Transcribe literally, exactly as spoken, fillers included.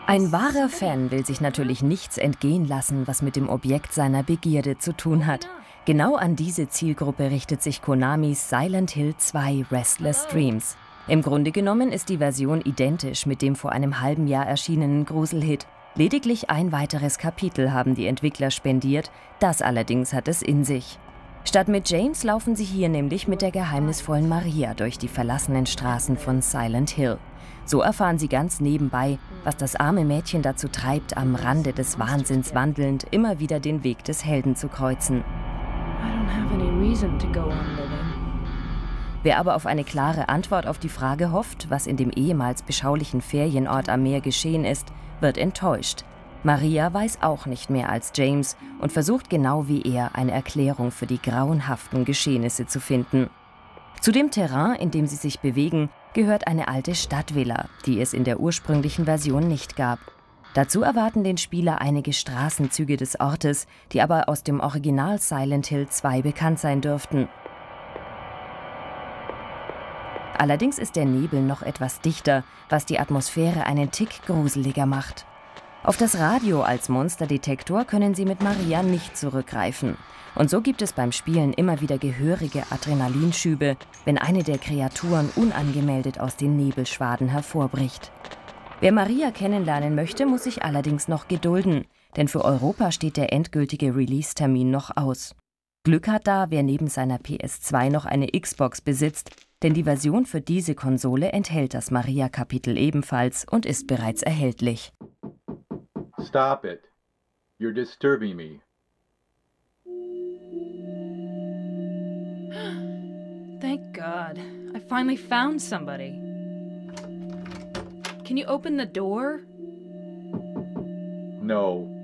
Ein wahrer Fan will sich natürlich nichts entgehen lassen, was mit dem Objekt seiner Begierde zu tun hat. Genau an diese Zielgruppe richtet sich Konamis Silent Hill zwei Restless Dreams. Im Grunde genommen ist die Version identisch mit dem vor einem halben Jahr erschienenen Gruselhit. Lediglich ein weiteres Kapitel haben die Entwickler spendiert, das allerdings hat es in sich. Statt mit James laufen sie hier nämlich mit der geheimnisvollen Maria durch die verlassenen Straßen von Silent Hill. So erfahren sie ganz nebenbei, was das arme Mädchen dazu treibt, am Rande des Wahnsinns wandelnd, immer wieder den Weg des Helden zu kreuzen. Wer aber auf eine klare Antwort auf die Frage hofft, was in dem ehemals beschaulichen Ferienort am Meer geschehen ist, wird enttäuscht. Maria weiß auch nicht mehr als James und versucht genau wie er eine Erklärung für die grauenhaften Geschehnisse zu finden. Zu dem Terrain, in dem sie sich bewegen, gehört eine alte Stadtvilla, die es in der ursprünglichen Version nicht gab. Dazu erwarten den Spieler einige Straßenzüge des Ortes, die aber aus dem Original Silent Hill zwei bekannt sein dürften. Allerdings ist der Nebel noch etwas dichter, was die Atmosphäre einen Tick gruseliger macht. Auf das Radio als Monsterdetektor können sie mit Maria nicht zurückgreifen. Und so gibt es beim Spielen immer wieder gehörige Adrenalinschübe, wenn eine der Kreaturen unangemeldet aus den Nebelschwaden hervorbricht. Wer Maria kennenlernen möchte, muss sich allerdings noch gedulden, denn für Europa steht der endgültige Release-Termin noch aus. Glück hat da, wer neben seiner P S zwei noch eine Xbox besitzt, denn die Version für diese Konsole enthält das Maria-Kapitel ebenfalls und ist bereits erhältlich. Stop it. You're disturbing me. Thank God. I finally found somebody. Can you open the door? No.